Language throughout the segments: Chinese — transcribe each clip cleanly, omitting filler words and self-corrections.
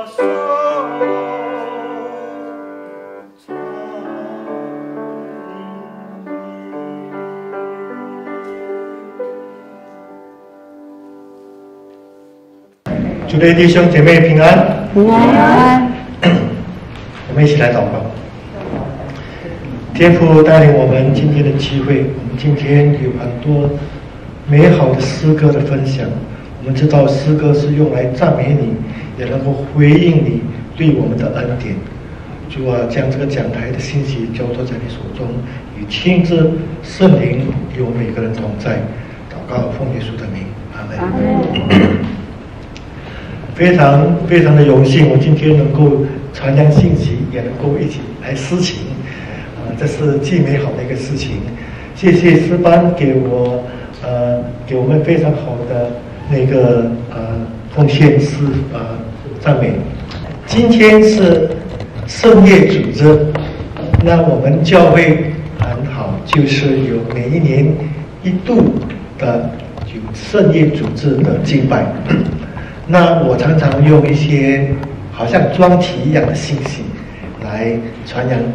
主的弟兄姐妹平安， 平安。 我们一起来祷告。天父带领我们今天的机会，我们今天有很多美好的诗歌的分享。我们知道诗歌是用来赞美你，也能够回应你对我们的恩典。主啊，将这个讲台的信息交托在你手中，与亲自圣灵与我们每个人同在。祷告奉耶稣的名，阿门。 阿门。 非常的荣幸，我今天能够传扬信息，也能够一起来司琴，这是既美好的一个事情。谢谢诗班给我们非常好的那个奉献诗赞美。今天是圣夜主日，那我们教会很好，就是有每一年一度的有圣夜主日的敬拜。那我常常用一些好像专题一样的信息来传扬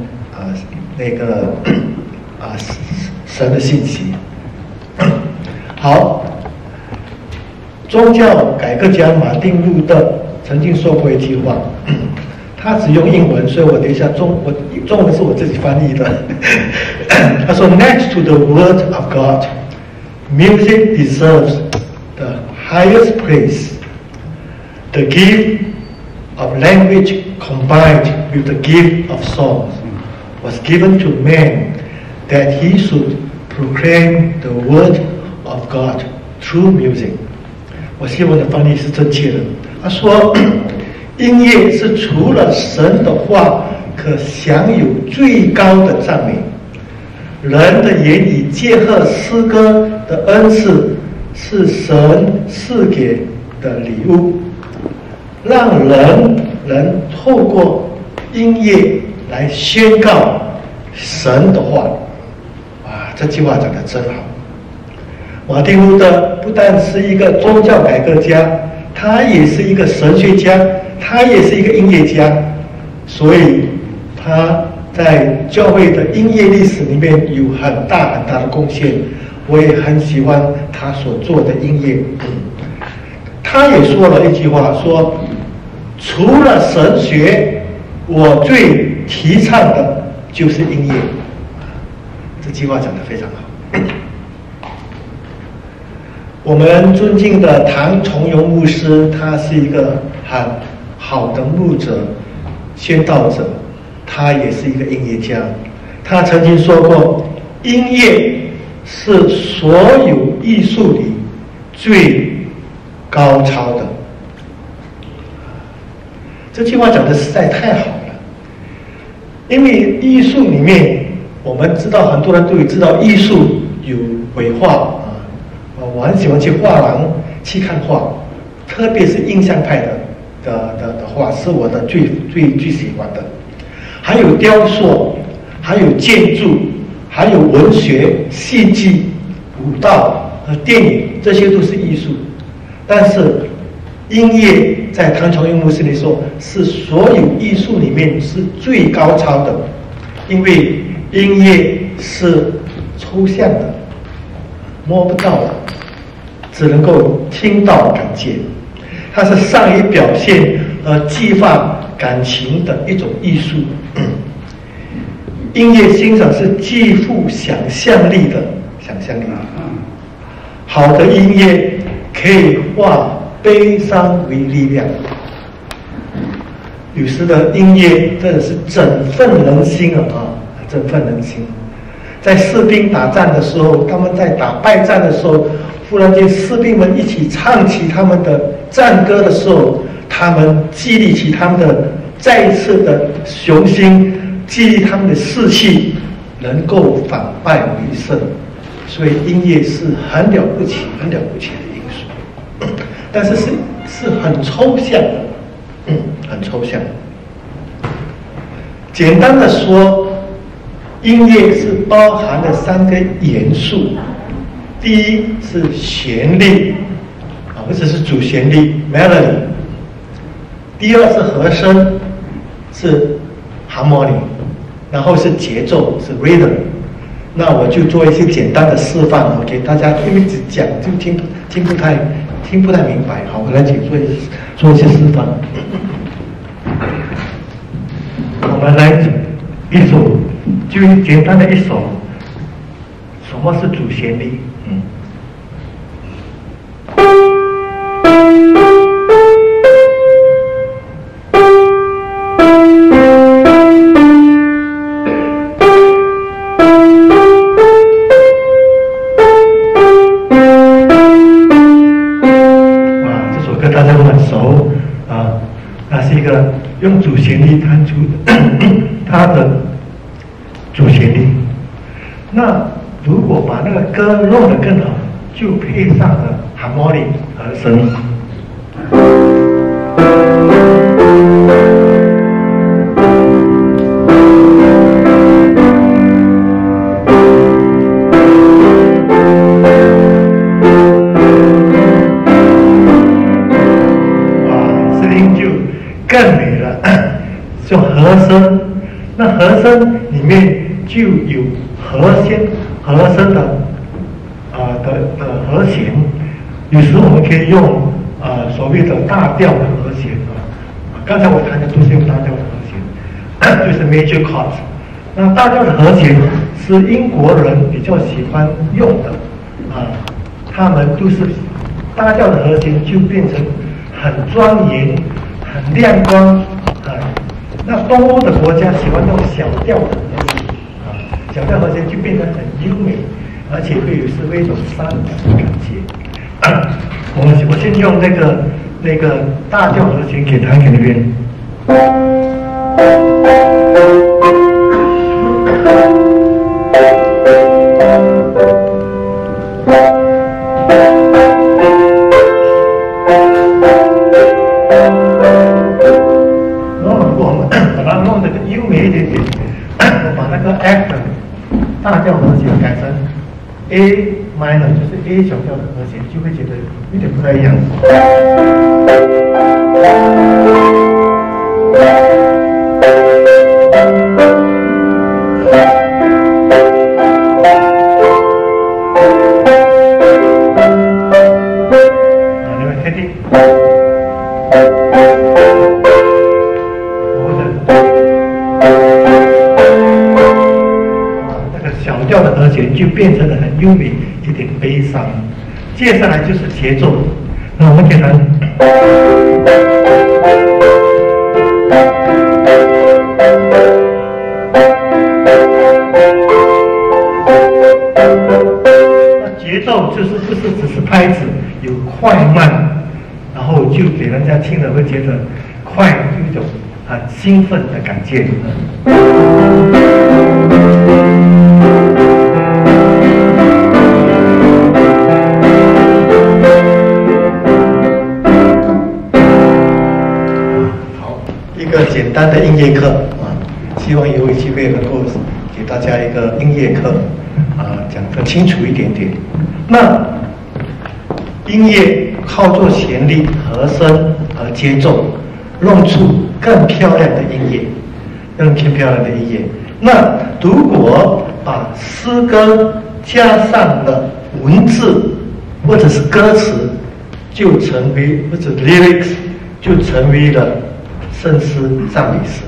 神的信息。好，宗教改革家马丁路德曾经说过一句话，他只用英文，所以我等一下中文是我自己翻译的。他说 ：“Next to the word of God, music deserves the highest praise. The gift of language combined with the gift of songs was given to man that he should proclaim the word of God through music.” 我希望的翻译是正确的。他说，音乐是除了神的话可享有最高的赞美，人的言语结合诗歌的恩赐是神赐给的礼物，让人能透过音乐来宣告神的话。这句话讲得真好。马丁路德不但是一个宗教改革家，他也是一个神学家，他也是一个音乐家，所以他在教会的音乐历史里面有很大的贡献。我也很喜欢他所做的音乐。他也说了一句话，说除了神学，我最提倡的就是音乐。这句话讲得非常好。我们尊敬的唐崇荣牧师，他是一个很好的牧者、宣道者，他也是一个音乐家。他曾经说过，音乐是所有艺术里最高超的。这句话讲的实在太好了，因为艺术里面，我们知道很多人都有知道，艺术有绘画我很喜欢去画廊去看画，特别是印象派的画是我的最喜欢的。还有雕塑，还有建筑，还有文学、戏剧、舞蹈和电影，这些都是艺术。但是音乐在唐崇荣牧师里说，是所有艺术里面是最高超的，因为音乐是抽象的，摸不到的，只能够听到感觉。它是善于表现和激发感情的一种艺术。音乐欣赏是具富想象力的，好的音乐可以化悲伤为力量。有时的音乐真的是振奋人心振奋人心。在士兵打仗的时候，他们在打败仗的时候，忽然间士兵们一起唱起他们的战歌的时候，他们激励起他们的再一次的雄心，激励他们的士气，能够反败为胜。所以音乐是很了不起的因素，但是是很抽象的，很抽象。简单的说，音乐是包含了3个元素。第一是旋律，或者是主旋律 melody。 第二是和声，是 harmony， 然后是节奏，是 rhythm。那我就做一些简单的示范，我给大家，因为只讲就听不太明白。好，我来做一些示范。我们来一首，就简单的一首。什么是主旋律？这首歌大家都很熟啊，那是一个用主旋律弹出它的主旋律。那如果把那个歌弄得更好，就配上了 harmony 和声。声音就更美了。就和声，那和声里面就有和声的和弦，有时我们可以用所谓的大调的和弦刚才我弹的都是用大调的和弦，就是 major chords。那大调的和弦是英国人比较喜欢用的他们都是大调的和弦就变成很庄严、很亮光那东欧的国家喜欢用小调的和弦小调和弦就变得很优美，而且会有一种伤感的感觉。我先用那个大调和弦给弹给那边。我们把它弄得优美一点点，我把那个 F 大调和弦改成 A minor， 就是 A 小调的和弦，就会觉得有点不太一样。你们听听。小调的和弦就变成了很优美，有点悲伤。接下来就是节奏，那我们给它。那节奏就是不是只是拍子，有快慢，然后就给人家听了会觉得快，有一种很兴奋的感觉。一个简单的音乐课希望有机会能够给大家一个音乐课讲得清楚一点点。那音乐靠做旋律、和声和节奏，弄出更漂亮的音乐，更漂亮的音乐。那如果把诗歌加上了文字或者是歌词，就成为或者 lyrics 就成为了圣诗、赞美诗。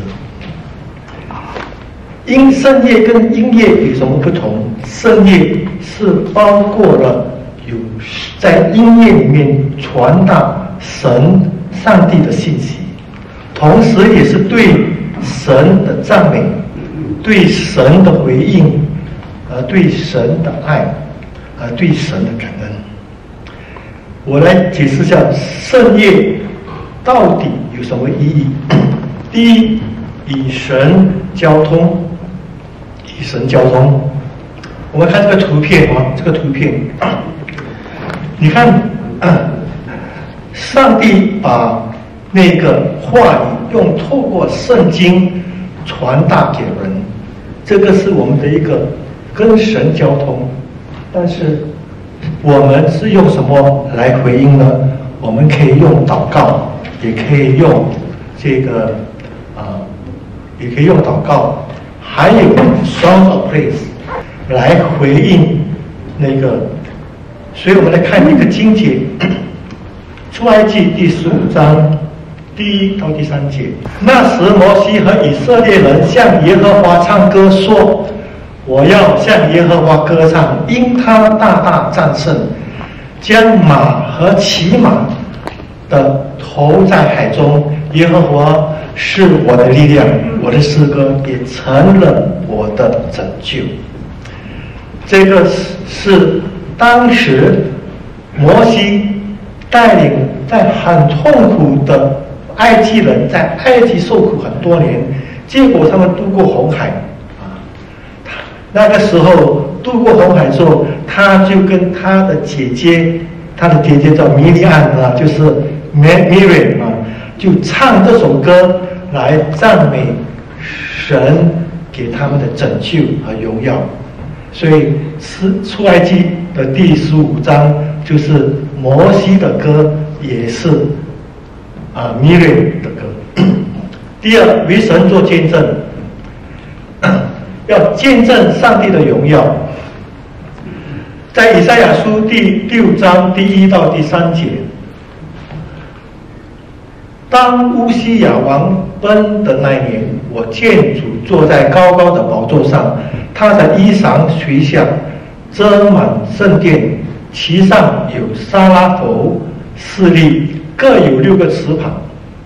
圣乐跟音乐有什么不同？圣乐是包括了有在音乐里面传达上帝的信息，同时也是对神的赞美，对神的回应，对神的爱，对神的感恩。我来解释一下圣乐到底有什么意义。第一，与神交通。与神交通。我们看这个图片这个图片，你看，上帝把那个话语透过圣经传达给人，这个是我们的一个跟神交通。但是我们是用什么来回应呢？我们可以用祷告，也可以用这个也可以用祷告，还有 song of praise 来回应那个。所以我们来看一个经节，出埃及第15章第1到第3节。那时摩西和以色列人向耶和华唱歌说：我要向耶和华歌唱，因他大大战胜，将马和骑马的投在海中。耶和华是我的力量，我的诗歌也成了我的拯救。这个是当时摩西带领在很痛苦的埃及人，在埃及受苦很多年，结果他们渡过红海那个时候渡过红海之后，他就跟他的姐姐叫米利安就是 Miriam 就唱这首歌来赞美神给他们的拯救和荣耀。所以出埃及的第15章就是摩西的歌，也是Miriam 的歌。第二，为神做见证，要见证上帝的荣耀。在以赛亚书第6章第1到第3节，当乌西雅王崩的那一年，我见主坐在高高的宝座上，他的衣裳垂下，遮满圣殿，其上有沙拉佛4粒，各有6个翅膀，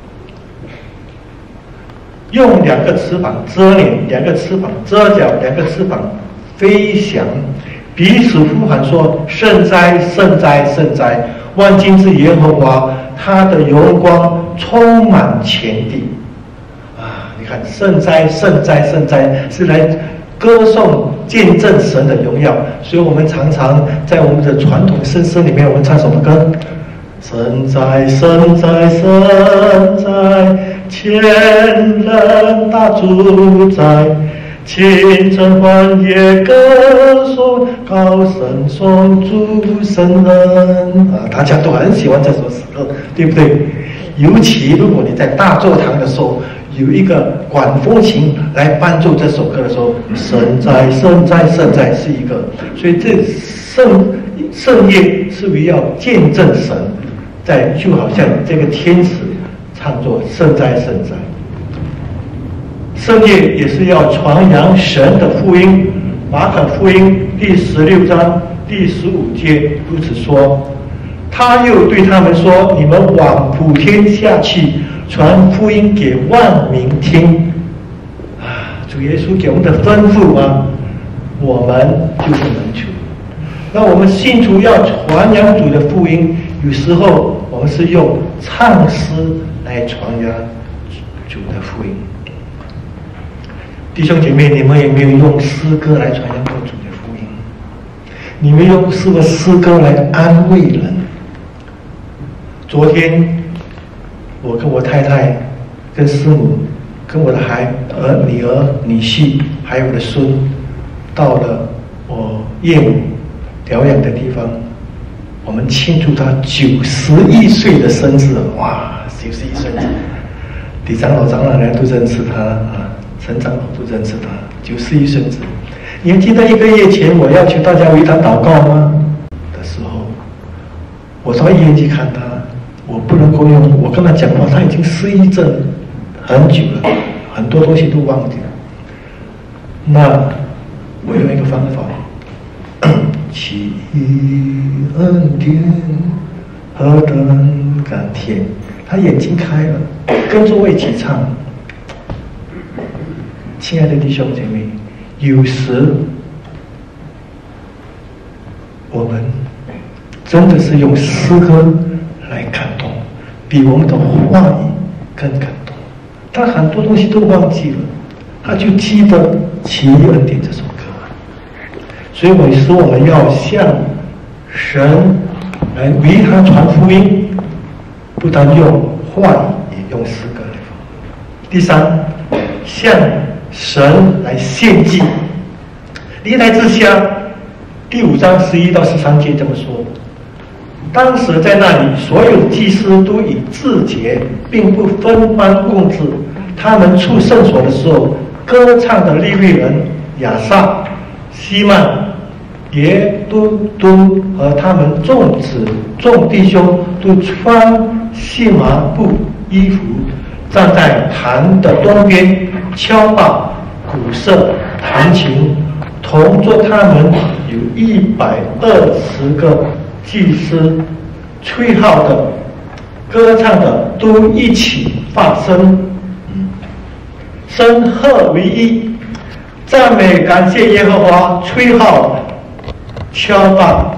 用2个翅膀遮脸，2个翅膀遮脚，2个翅膀飞翔，彼此呼喊说：圣哉，圣哉，圣哉！万军之耶和华，他的荣光充满全地。你看，圣哉，圣哉，圣哉，是来歌颂、见证神的荣耀。所以我们常常在我们的传统圣诗里面，我们唱什么歌？圣哉，圣哉，圣哉，千人大主宰，清晨欢夜歌颂，高声颂主神人。大家都很喜欢这首诗歌，对不对？尤其如果你在大座堂的时候，有一个管风琴来伴奏这首歌的时候，圣哉，圣哉，圣哉是一个。所以这圣夜是为要见证神，就好像这个天使唱作圣哉，圣哉。圣夜也是要传扬神的福音。马可福音第16章第15节如此说，他又对他们说：你们往普天下去，传福音给万民听。主耶稣给我们的吩咐我们就是门徒。那我们信徒要传扬主的福音，有时候我们是用唱诗来传扬主的福音。弟兄姐妹，你们有没有用诗歌来传扬过主的福音？你们用诗歌来安慰人？昨天我跟我太太、跟师母、跟我的女儿、女婿，还有我的孙，到了我岳母疗养的地方，我们庆祝他91岁的生日。哇，91岁！李长老、长老人都认识他陈长老都认识他，91岁。你还记得1个月前我要求大家为他祷告吗？的时候，我到医院去看他，我不能够我跟他讲话，他已经失忆症很久了，很多东西都忘记了。那我用一个方法，奇恩典何等甘甜，他眼睛开了，跟着我一起唱。亲爱的弟兄姐妹，有时我们真的是用诗歌来感动，比我们的话语更感动。他很多东西都忘记了，他就记得《奇异恩典》这首歌。所以我说，我们要向神来为他传福音，不但用话语，也用诗歌来。第三，向神来献祭。历代志下第5章11到13节这么说： 当时在那里，所有祭司都以自洁，并不分班共治。他们出圣所的时候，歌唱的利未人亚萨、西曼、耶都敦和他们众子、众弟兄都穿细麻布衣服，站在坛的东边，敲打、鼓瑟、弹琴。同桌他们有120个祭司，吹号的、歌唱的都一起发声，声和为一，赞美感谢耶和华，吹号、敲打，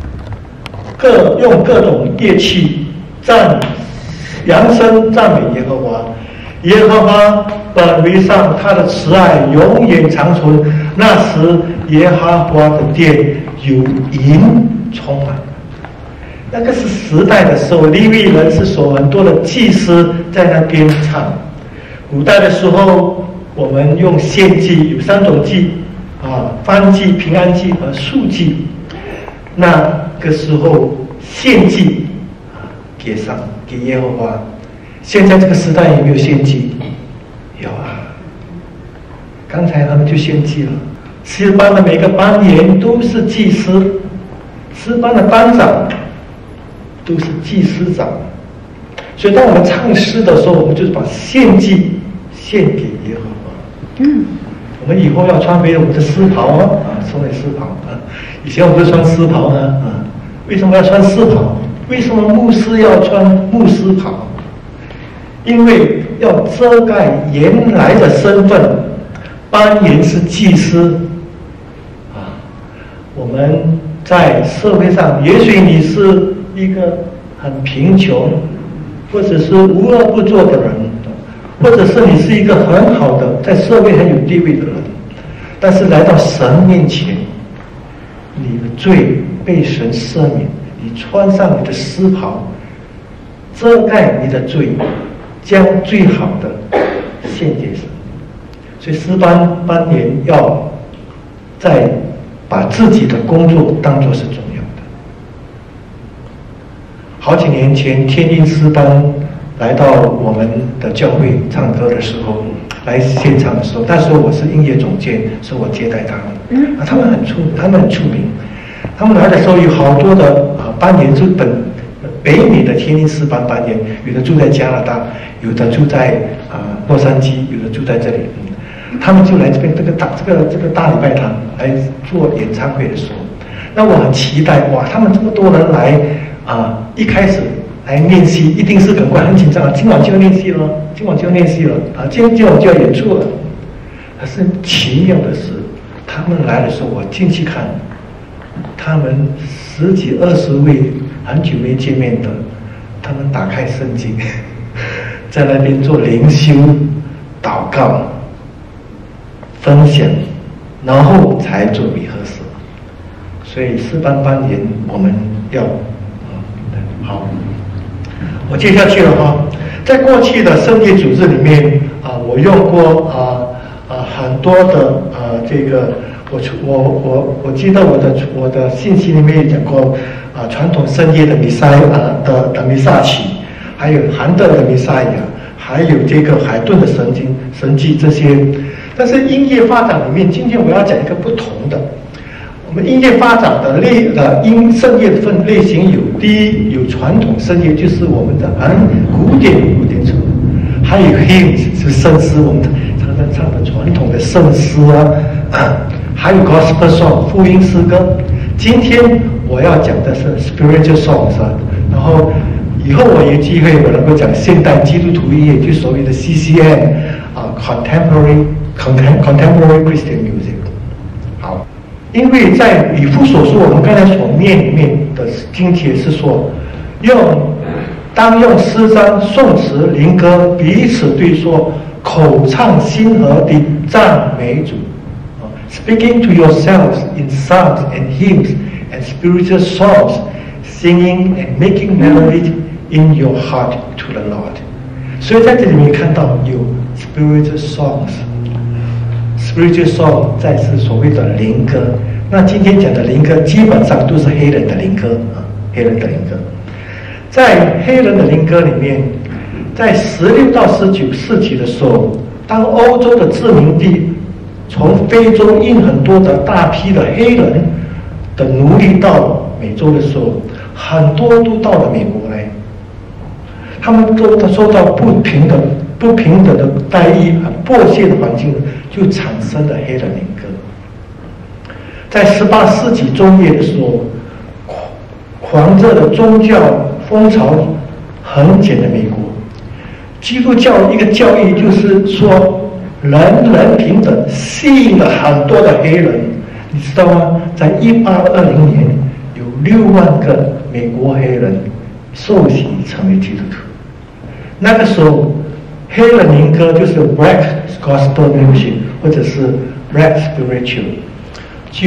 用各种乐器扬声赞美耶和华。耶和华本为善，他的慈爱永远长存。那时，耶和华的殿有银充满。那个是时代的时候，利未人是说很多的祭司在那边唱。古代的时候，我们用献祭有3种祭燔祭、平安祭和素祭。那个时候献祭给耶和华。现在这个时代有没有献祭？有啊，刚才他们就献祭了。诗班的每个班员都是祭司，诗班的班长都是祭司长。所以当我们唱诗的时候，我们就是把献祭献给耶和华。我们以后要穿回我们的丝袍成为丝袍以前我们就穿丝袍呢为什么要穿丝袍？为什么牧师要穿牧师袍？因为要遮盖原来的身份，班员是祭司我们在社会上，也许你是一个很贫穷，或者是无恶不作的人，或者是你是一个很好的，在社会很有地位的人，但是来到神面前，你的罪被神赦免，你穿上你的丝袍，遮盖你的罪，将最好的献给神。所以诗班员要把自己的工作当作是重要的。好几年前，天音诗班来到我们的教会唱歌的时候，来现场的时候，那时候我是音乐总监，是我接待他们。他们很出名。他们来的时候有好多的班员是北美的天音诗班班员，有的住在加拿大，有的住在洛杉矶，有的住在这里。他们就来这边这个大礼拜堂来做演唱会的时候，那我很期待哇！他们这么多人来一开始来练习，一定是很紧张今晚就要练习了，今晚就要演出了。可是奇妙的是，他们来的时候，我进去看，他们10几20位很久没见面的，他们打开圣经，在那边做灵修、祷告、分享，然后才做rehearsal。所以诗班班员我们要好。我接下去了在过去的圣业组织里面我用过很多的这个我记得我的信息里面也讲过传统圣业的弥撒曲，还有韩德的弥撒亚，还有这个海顿的神迹这些。但是音乐发展里面，今天我要讲一个不同的。我们音乐发展的圣乐的类型第一有传统圣乐，就是我们的古典诗，还有 hymns 是圣诗，我们常常唱的传统的圣诗还有 gospel song 福音诗歌。今天我要讲的是 spiritual songs 然后以后我有机会我能够讲现代基督徒音乐，就所谓的 CCM contemporary Christian music。 好，因为在以弗所书我们刚才所念里面的经节是说，当用诗章、颂词、灵歌彼此对说，口唱心和的赞美主。Speaking to yourselves in psalms and hymns and spiritual songs, singing and making melody in your heart to the Lord。 所以在这里面看到有 spiritual songs。Spiritual song 再是所谓的灵歌，那今天讲的灵歌基本上都是黑人的灵歌黑人的灵歌。在黑人的灵歌里面，在16到19世纪的时候，当欧洲的殖民地从非洲运很多的大批的黑人的奴隶到美洲的时候，很多都到了美国来，他们都受到不平等的待遇、很剥削的环境，就产生了黑人灵歌。在18世纪中叶的时候，狂热的宗教风潮横卷了美国。基督教一个教义就是说人人平等，吸引了很多的黑人，你知道吗？在1820年，有6万个美国黑人受洗成为基督徒。那个时候，黑人灵歌就是 Black Gospel Music 或者是 Black Spiritual， 就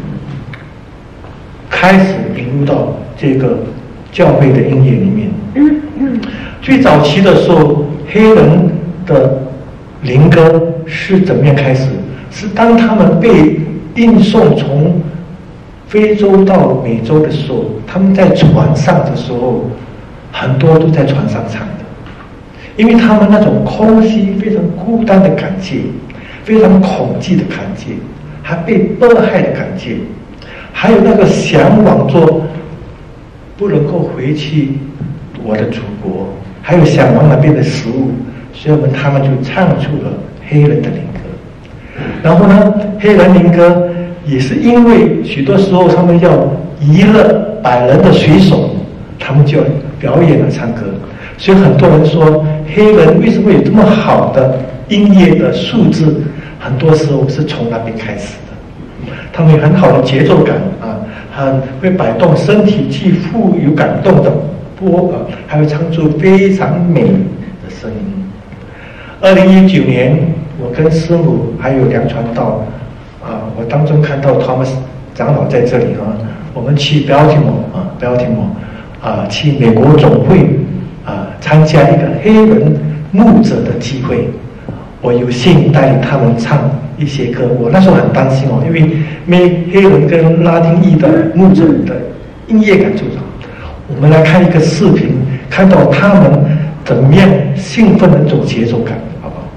开始引入到这个教会的音乐里面。最早期的时候，黑人的灵歌是怎么样开始？是当他们被运送从非洲到美洲的时候，他们在船上的时候，很多都在船上唱的，因为他们那种空虚、非常孤单的感觉，非常恐惧的感觉，还被迫害的感觉，还有那个向往着不能够回去我的祖国，还有向往那边的食物，所以他们就唱出了黑人的灵歌。然后呢，黑人灵歌也是因为许多时候他们要娱乐白人的水手，他们就表演了唱歌。所以很多人说，黑人为什么有这么好的音乐的素质，很多时候是从那边开始的。他们有很好的节奏感啊，很会摆动身体去富有感动的还会唱出非常美的声音。2019年，我跟师母还有梁传道我当中看到 Thomas 长老在这里我们去 Baltimore 去美国总会参加一个黑人牧者的聚会，我有幸带领他们唱一些歌。我那时候很担心因为黑人跟拉丁裔的牧者的音乐感就好。我们来看一个视频，看到他们怎么样兴奋的走节奏感，好不好？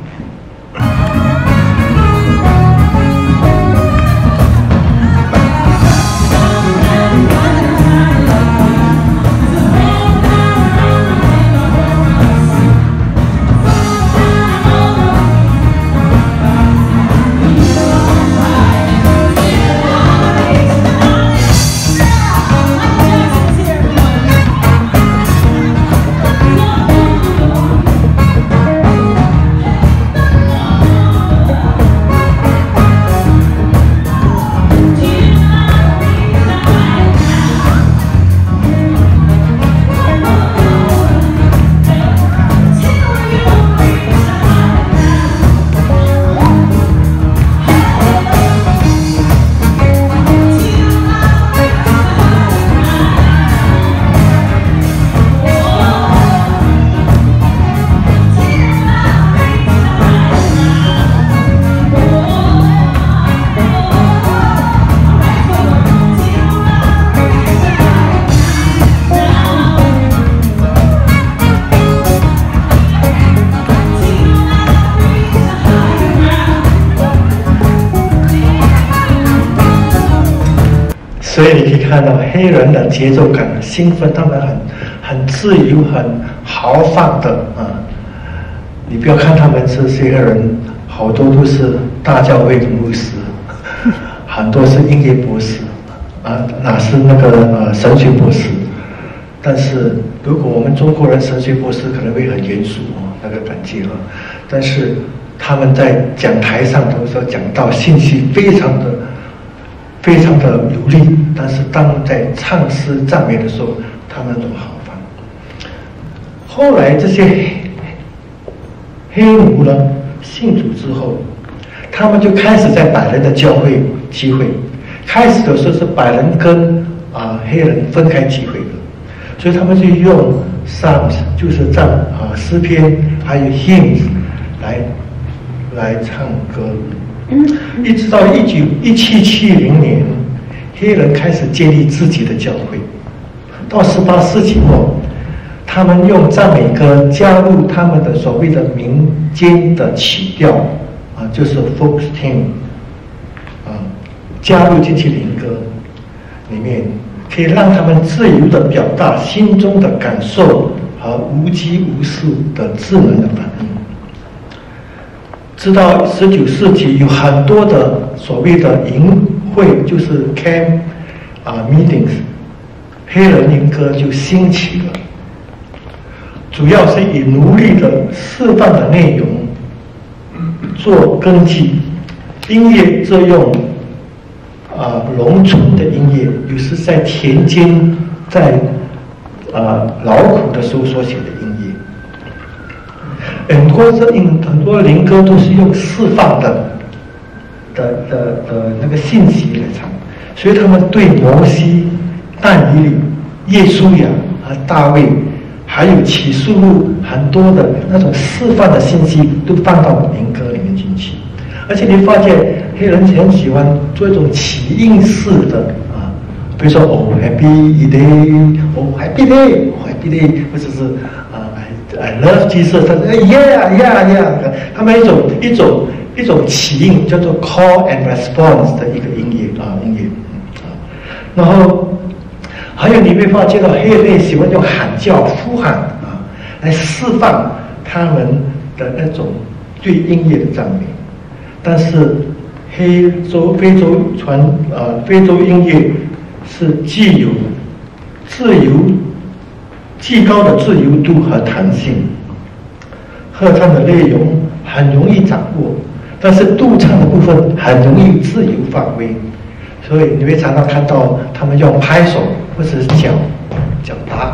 所以你可以看到黑人的节奏感很兴奋，他们很自由、很豪放的你不要看他们这些人，好多都是大教会的牧师，很多是音乐博士哪是那个神学博士。但是如果我们中国人神学博士可能会很严肃那个感觉但是他们在讲台上的时候讲到信息非常的有力，但是当在唱诗赞美的时候，他们都豪放。后来这些黑奴呢信主之后，他们就开始在白人的教会聚会。开始的时候是白人跟黑人分开聚会的，所以他们就用 Psalms 就是诗篇还有 hymns 来唱歌。一直到1770年，黑人开始建立自己的教会， 到18世纪末，他们用赞美歌加入他们的所谓的民间的曲调啊，就是 folk hymn 啊，加入进去灵歌里面，可以让他们自由的表达心中的感受和无拘无束的自然的反应。直到19世纪，有很多的所谓的营会，就是 camp meetings， 黑人灵歌就兴起了，主要是以奴隶的释放的内容做根基，音乐则用农村的音乐，有时在田间，在劳苦的时候所写的音乐。很多灵歌都是用释放的那个信息来唱，所以他们对摩西、但以理、耶稣亚和大卫，还有启示录很多的那种释放的信息都放到灵歌里面进去。而且你发现黑人很喜欢做一种起应式的比如说Oh Happy Day，Oh Happy Day，Oh Happy Day， 或者是I love Jesus， 他说Yeah，他们一种起应叫做 Call and Response 的一个音乐。然后还有你会发现到黑人喜欢用喊叫、呼喊来释放他们的那种对音乐的赞美。但是非洲音乐是既高的自由度和弹性，合唱的内容很容易掌握，但是独唱的部分很容易自由发挥，所以你会常常看到他们用拍手或者是脚打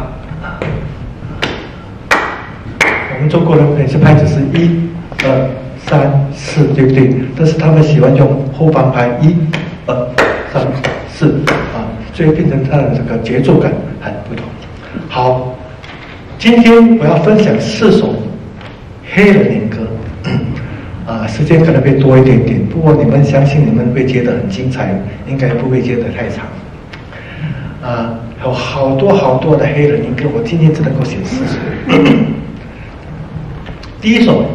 我们中国人每次拍子是1、2、3、4，对不对？但是他们喜欢用后方拍1、2、3、4所以变成它的这个节奏感很不同。好，今天我要分享4首黑人灵歌，时间可能会多一点点，不过你们相信你们会觉得很精彩，应该不会觉得太长。有好多的黑人灵歌，我今天只能够写4首。第一首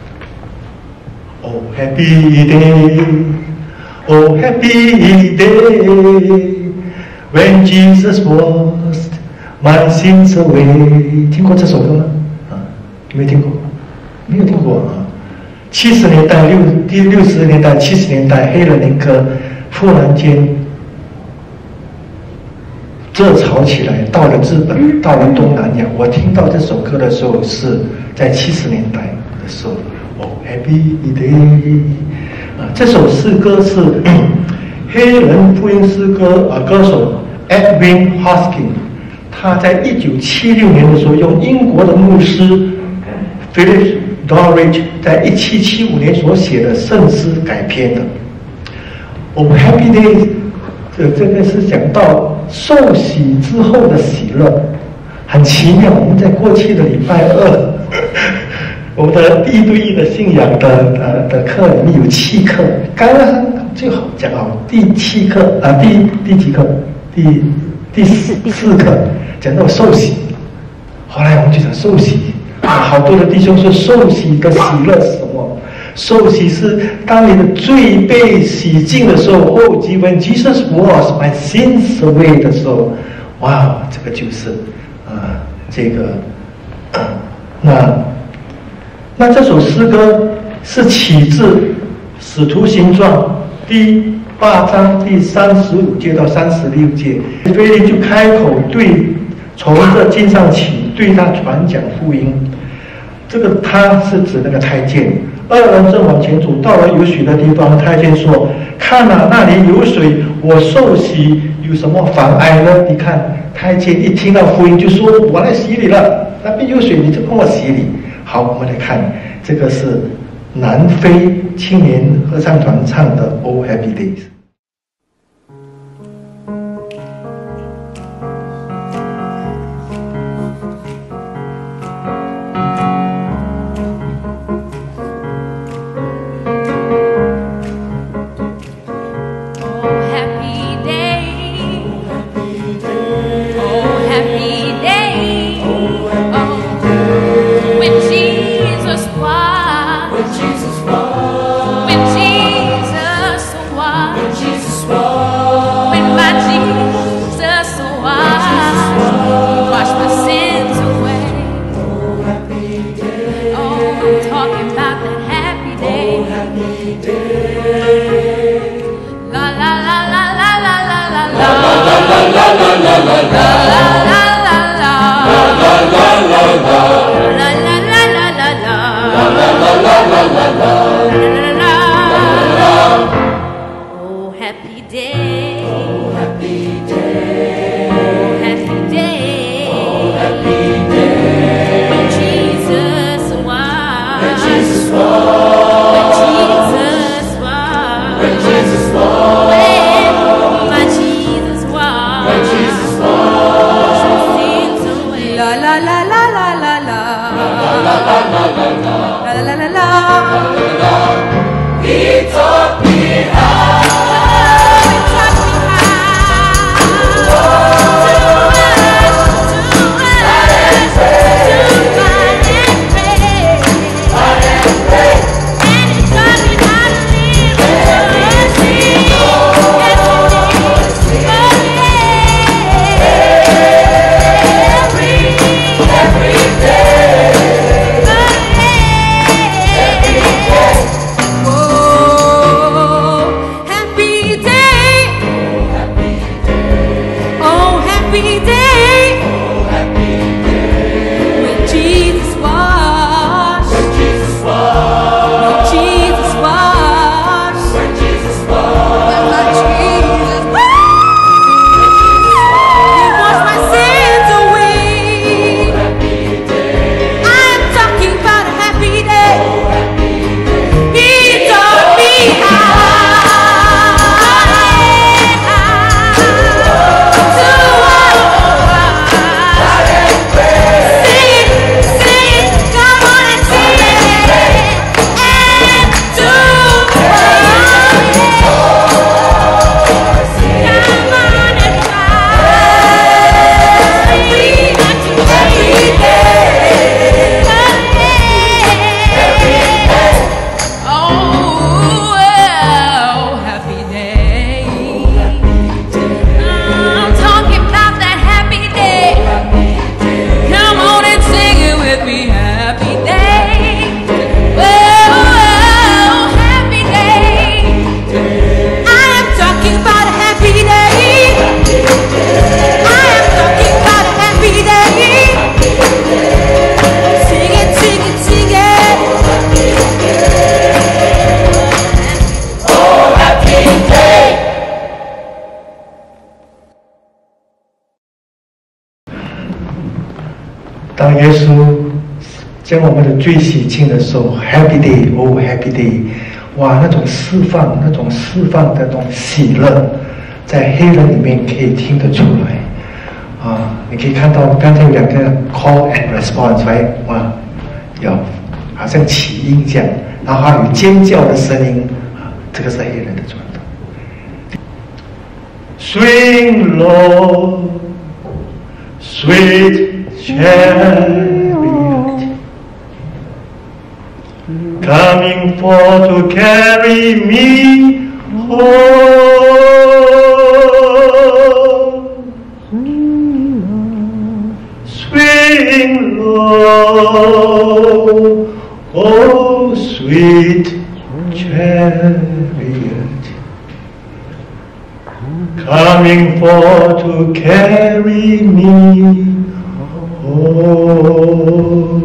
Oh Happy Day，Oh Happy Day。When Jesus washed my sins away， 听过这首歌吗？没听过？没有听过70年代、60年代、70年代，黑人灵歌忽然间热潮起来，到了日本，到了东南亚。我听到这首歌的时候是在70年代的时候。Oh Happy Day， 这首诗歌是黑人福音诗歌歌手 Edwin Hoskin， 他在1976年的时候用英国的牧师 Philip Doddridge 在1775年所写的圣诗改编的。Oh Happy Day， 这个是讲到受洗之后的喜乐，很奇妙。我们在过去的礼拜2，我们的一对一的信仰的课里面有7课，刚刚最好讲好第7课第几课？第4课讲到受洗，后来我们就讲受洗好多的弟兄说受洗的喜乐是什么？受洗是当你的罪被洗净的时候，when Jesus washed my sins away 的时候，哇，这个就是这个那这首诗歌是起自《使徒行传》第8章第35节到36节，腓力就开口从这经上起对他传讲福音。这个他是指那个太监。2人正往前走，到了有水的地方，太监说：“看啊，那里有水，我受洗有什么妨碍呢？”你看，太监一听到福音就说：“我来洗礼了，那边有水，你就跟我洗礼。”好，我们来看，这个是南非青年合唱团唱的《Oh Happy Days》。 Happy 将我们的最喜庆的手 Happy Day， 哦 Happy Day， 哇，那种释放的那种喜乐，在黑人里面可以听得出来啊！你可以看到刚才有2个 call and response， 哇，有好像起音这样，然后还有尖叫的声音啊，这个是黑人的传统。Swing low, sweet chariot, coming forth to carry me home. Swing low, oh sweet chariot, coming forth to carry me home。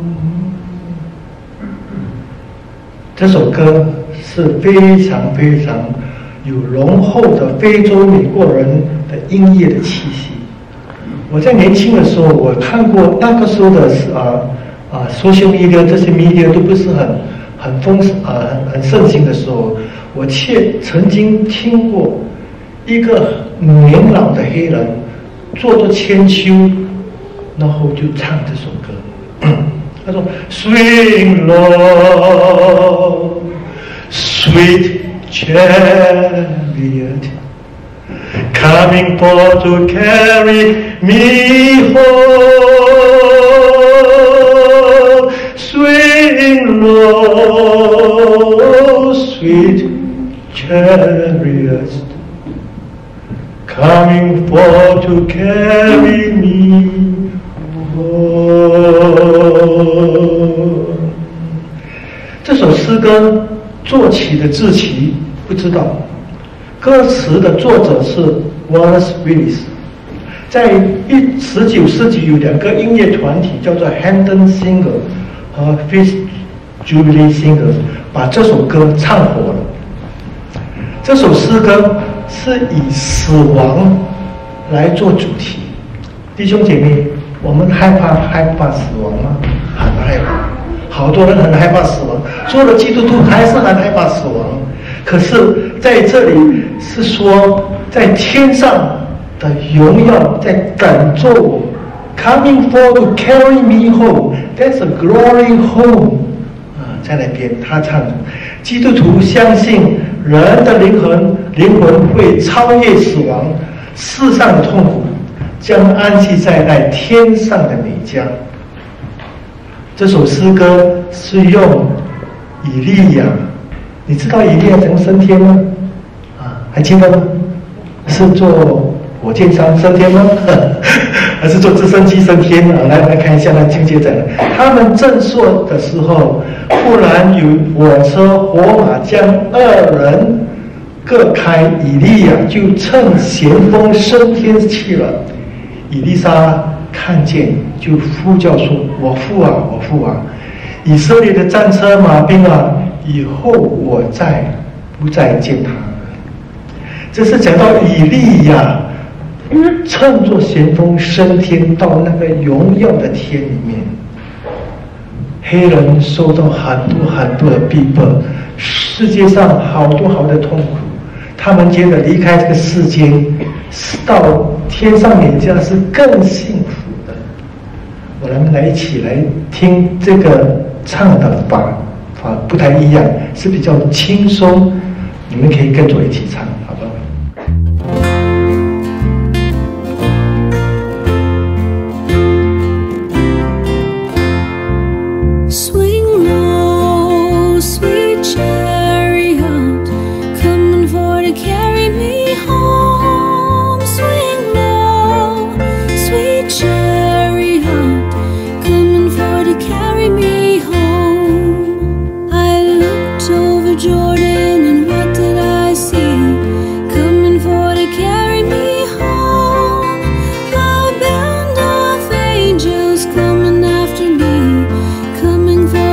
这首歌是非常有浓厚的非洲美国人的音乐的气息。我在年轻的时候，我看过那个时候的social media， 这些 media 都不是很盛行的时候，我却曾经听过一个年老的黑人坐着千秋，然后就唱这首歌。他说 Swing low, sweet chariot, coming forth to carry me home. Swing low, sweet chariot, coming forth to carry me home。这首诗歌作曲的志奇不知道，歌词的作者是 Wallace Willis。在19世纪有2个音乐团体叫做 Hampton Singers 和 Fitzgerald Singers， 把这首歌唱火了。这首诗歌是以死亡来做主题。弟兄姐妹，我们害怕死亡吗？很害怕，好多人很害怕死亡，做了基督徒还是很害怕死亡。可是在这里是说，在天上的荣耀在等着我 ，coming forth to carry me home. That's a glory home. 在那边他唱，基督徒相信人的灵魂会超越死亡，世上的痛苦将安息在那天上的美家。这首诗歌是用以利亚，你知道以利亚怎么升天吗？还记得吗？是坐火箭山升天吗？还是坐直升机升天啊？来看一下那情节在哪。他们正说的时候，忽然有火车火马将2人各开，以利亚就乘旋风升天去了。以利沙看见，就呼叫说：“我父啊，我父啊！以色列的战车马兵啊，以后我不再见他了。”这是讲到以利亚乘着旋风升天到那个荣耀的天里面。黑人受到很多的逼迫，世界上好多的痛苦，他们觉得离开这个世界到天上美家是更幸福的。我们来一起来听这个唱的法不太一样，是比较轻松，你们可以跟着一起唱，好不好 ？Swing low, sweet chariot, coming for to carry me home. Swing low, sweet chariot, coming for to carry me home. I looked over Jordan and what did I see? Coming for to carry me home. A band of angels coming after me, coming for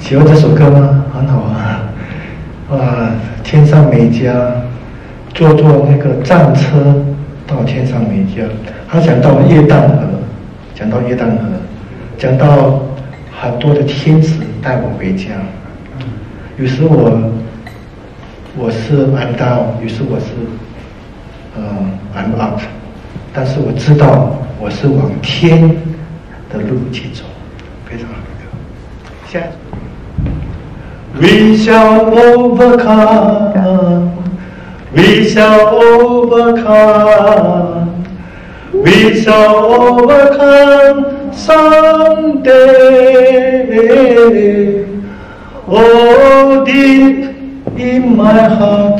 喜欢这首歌吗？很好啊！天上美家，坐那个战车到天上美家。他讲到约旦河，讲到很多的天使带我回家。有时我是 I'm down， 有时我是I'm up， 但是我知道我是往天的路去走，非常好的歌。下一首。We shall overcome, we shall overcome, we shall overcome someday. Oh, deep in my heart,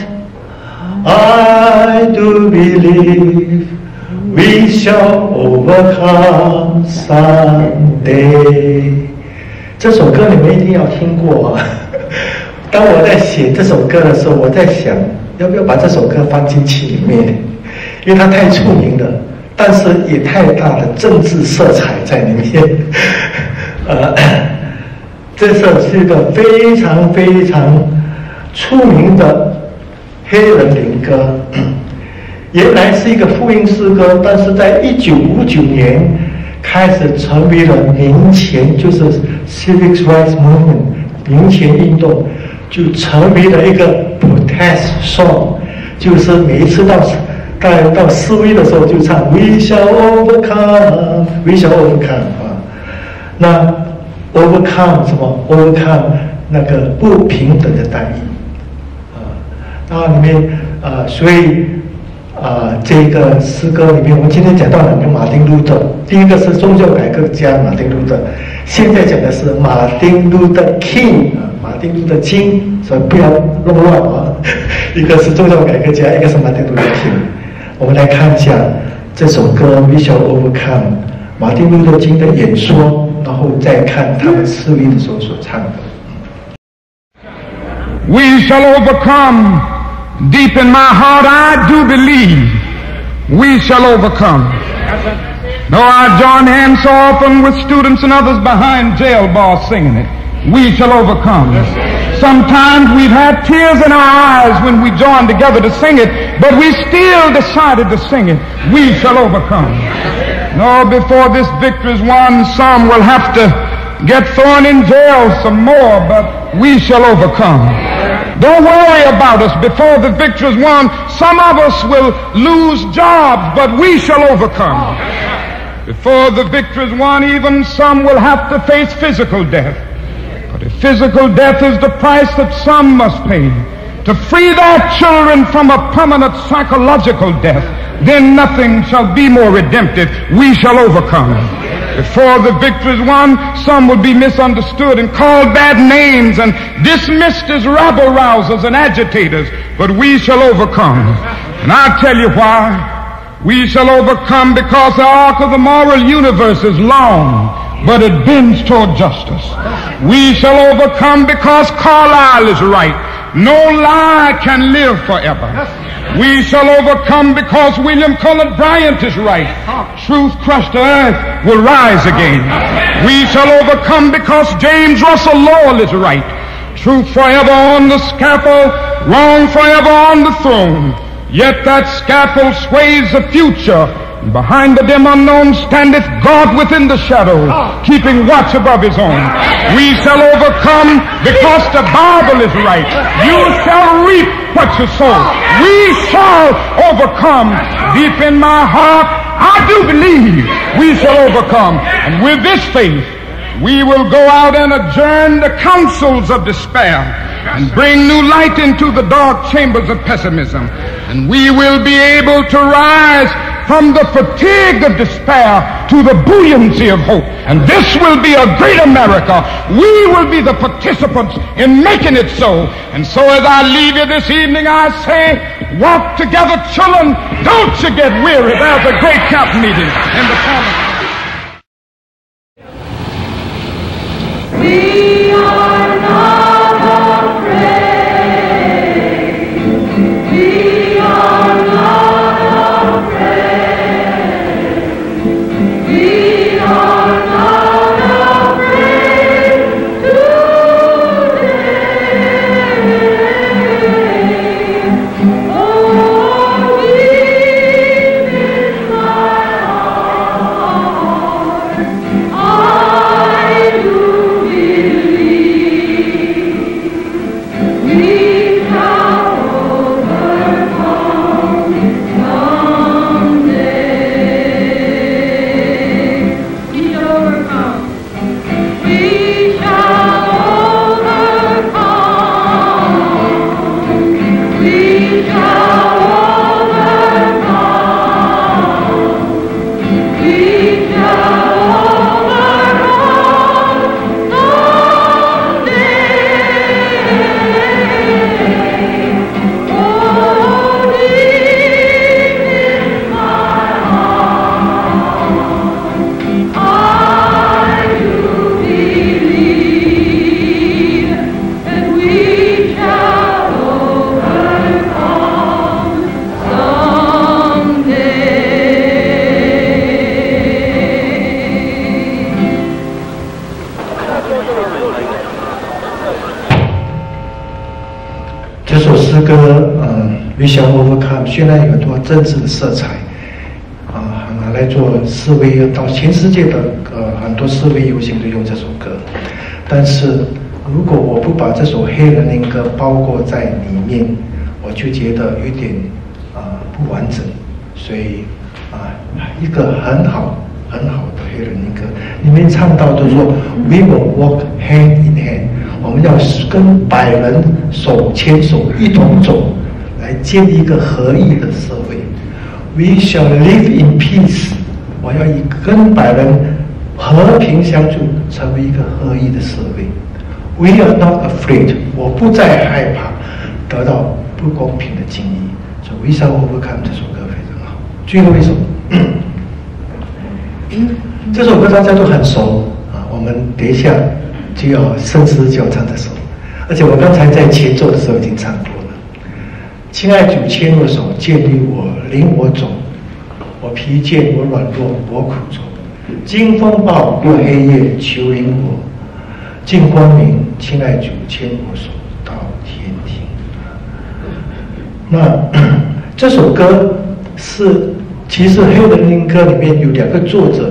I do believe we shall overcome someday. 这首歌你们一定要听过啊！当我在写这首歌的时候，我在想要不要把这首歌放进去里面，因为它太出名了，但是也太大的政治色彩在里面。这是一个非常非常出名的黑人灵歌，原来是一个福音诗歌，但是在1959年开始成为了民权，就是 Civil Rights Movement 民权运动，就成为了一个 protest song， 就是每一次到示威的时候就唱 We shall overcome, we shall overcome 啊。那 overcome 什么 ？overcome 那个不平等的待遇啊。那里面所以这个诗歌里面，我们今天讲到两个马丁路德，第一个是宗教改革家马丁路德，现在讲的是马丁路德 King 啊，马丁路德金，所以不要弄乱啊。一个是宗教改革家，一个是马丁路德 King。我们来看一下这首歌《We Shall Overcome》，马丁路德金的演说，然后再看他们示威的时候所唱的。 We shall overcome. Deep in my heart, I do believe we shall overcome. Though I join hands so often with students and others behind jail bars singing it, we shall overcome. Sometimes we've had tears in our eyes when we joined together to sing it, but we still decided to sing it. We shall overcome. No, before this victory is won, some will have to get thrown in jail some more, but we shall overcome. Don't worry about us. Before the victory is won, some of us will lose jobs, but we shall overcome. Before the victory is won, even some will have to face physical death. But if physical death is the price that some must pay to free their children from a permanent psychological death, then nothing shall be more redemptive. We shall overcome. Before the victory is won, some will be misunderstood and called bad names and dismissed as rabble-rousers and agitators, but we shall overcome. And I'll tell you why. We shall overcome because the arc of the moral universe is long, but it bends toward justice. We shall overcome because Carlyle is right. No lie can live forever. We shall overcome because William Cullen Bryant is right. Truth crushed to earth will rise again. We shall overcome because James Russell Lowell is right. Truth forever on the scaffold, wrong forever on the throne. Yet that scaffold sways the future. Behind the dim unknown standeth God within the shadow, keeping watch above his own. We shall overcome because the Bible is right. You shall reap what you sow. We shall overcome. Deep in my heart, I do believe we shall overcome. And with this faith, we will go out and adjourn the councils of despair and bring new light into the dark chambers of pessimism. And we will be able to rise from the fatigue of despair to the buoyancy of hope. And this will be a great America. We will be the participants in making it so. And so as I leave you this evening, I say, walk together, children. Don't you get weary. There's a great camp meeting in the corner. We are not afraid. We are not afraid. We are not afraid to 这首诗歌We Shall Overcome 虽然有很多政治的色彩拿来做示威，到全世界的很多示威游行都用这首歌，但是如果我不把这首黑人灵歌包裹在里面，我就觉得有点不完整，所以一个很好的黑人灵歌里面唱到就说 We will walk hand in hand， 我们要跟白人手牵手一同走，来建立一个合一的社会。We shall live in peace， 我要跟白人和平相处，成为一个合一的社会。We are not afraid， 我不再害怕得到不公平的经历。所以 We shall overcome 这首歌非常好。最后一首，这首歌大家都很熟我们等一下就要圣诗就要唱这首，而且我刚才在前奏的时候已经唱过了。亲爱主牵我手，建立我，领我走，我疲倦，我软弱，我苦衷。经风暴过黑夜，求引我进光明。亲爱主牵我手到天庭。那这首歌是其实黑人灵歌里面有2个作者，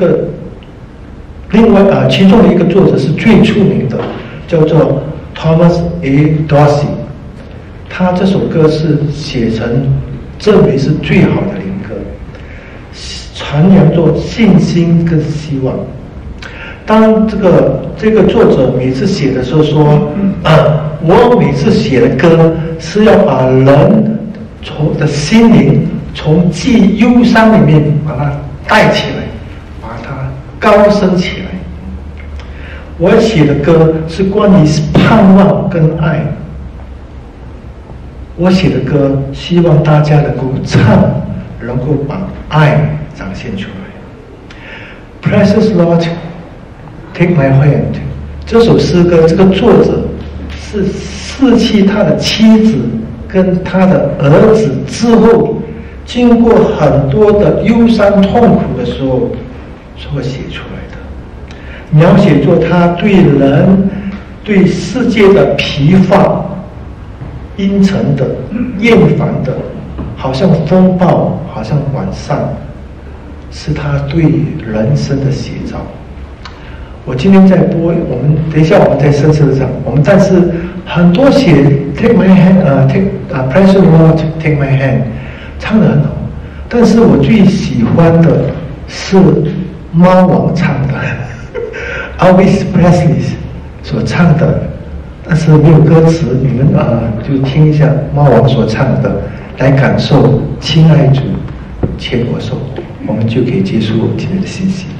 其中的一个作者是最出名的，叫做 Thomas A. Dorsey。他这首歌是写成认为是最好的灵歌，传扬着信心跟希望。当这个作者每次写的时候说，我每次写的歌是要把人的心灵从既忧伤里面把它带起来，把它高升起来。我写的歌是关于盼望跟爱。我写的歌希望大家能够唱，能够把爱展现出来。Precious Lord, take my hand。这首诗歌，这个作者是失去他的妻子跟他的儿子之后，经过很多的忧伤痛苦的时候所写出来的，描写着他对人、对世界的疲乏、阴沉的、厌烦的，好像风暴，好像晚上，是他对人生的写照。我今天在播，我们等一下我们在圣诗上，我们但是很多写 Take my hand，Precious Lord take my hand， 唱得很好，但是我最喜欢的是猫王唱的Elvis Presley 所唱的。但是没有歌词，你们就听一下猫王所唱的，来感受亲爱主牵我手，我们就可以结束我们今天的信息。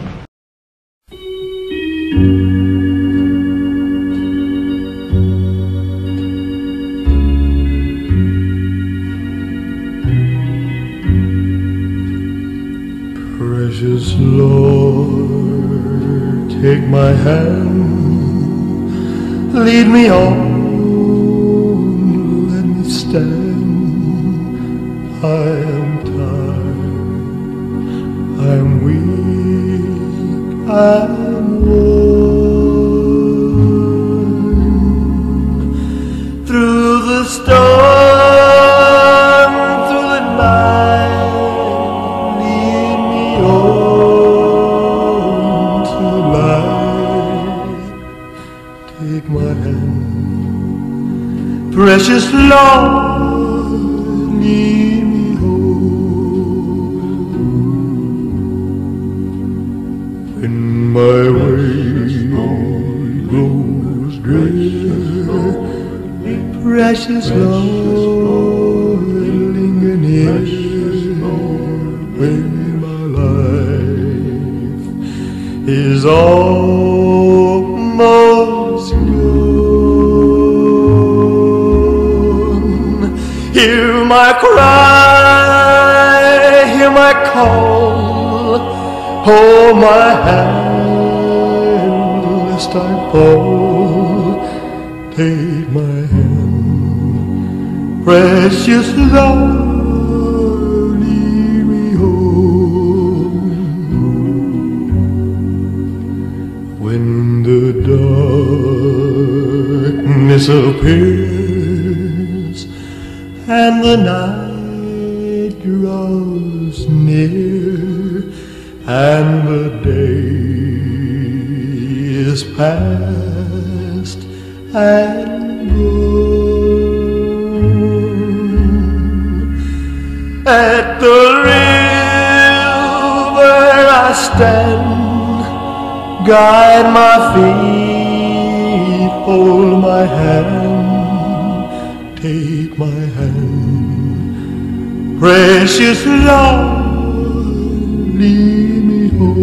Precious Lord, take my hand.Lead me on, let me stand. I am tired, I am weak, I am worn. Through the storm, through the night, lead me on to light.Take my hand, precious Lord, lead me home. When my way grows drear, precious Lord, linger near. When my life is almost gone.Hear my cry, hear my call, hold my hand lest I fall. Take my hand, precious Lord, lead me home. When the darkness appears and the night grows near, and the day is past and gone. At the river I stand, guide my feet, hold my hand, take my hand, precious Lord, lead me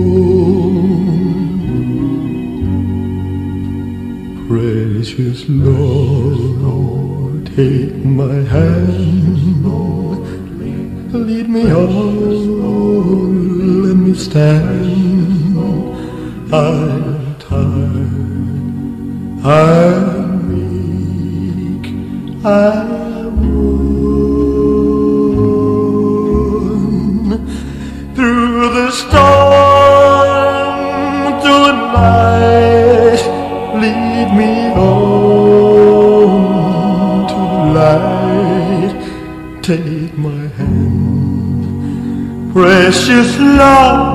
home. Precious Lord, take my hand, lead me home, let me stand. I'm tired, I'm weak, I'm worn. Through the storm, through the night, lead me home to the light. Take my hand, precious Lord.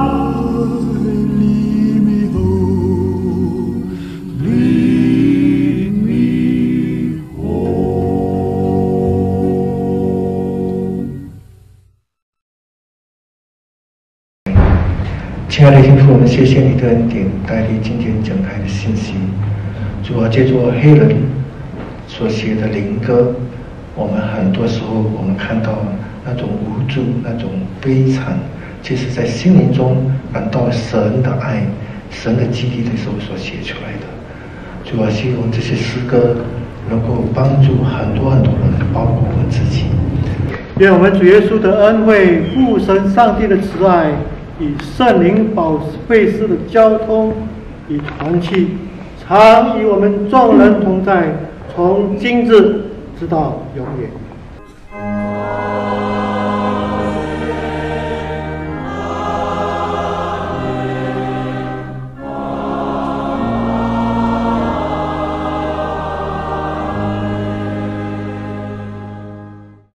亲爱的天父，我们谢谢你的恩典，带领今天讲台的信息。主啊，借助黑人所写的灵歌，我们很多时候我们看到那种无助、那种悲惨，其实在心灵中感到神的爱、神的激励的时候所写出来的。主啊，希望这些诗歌能够帮助很多人，包括我自己。 愿我们主耶稣的恩惠、父神上帝的慈爱，与圣灵保惠师的交通与团契，常与我们众人同在，从今日直到永远。